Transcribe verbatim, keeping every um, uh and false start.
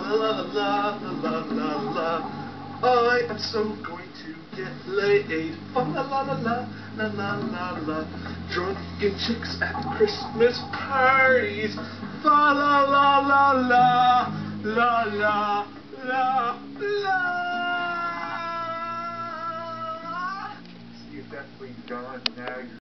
la la la la la la la. I am so going to get laid. Fa la la la la la la la la. Drunken chicks at Christmas parties. Fa la la la la la la la la. You've definitely gone now.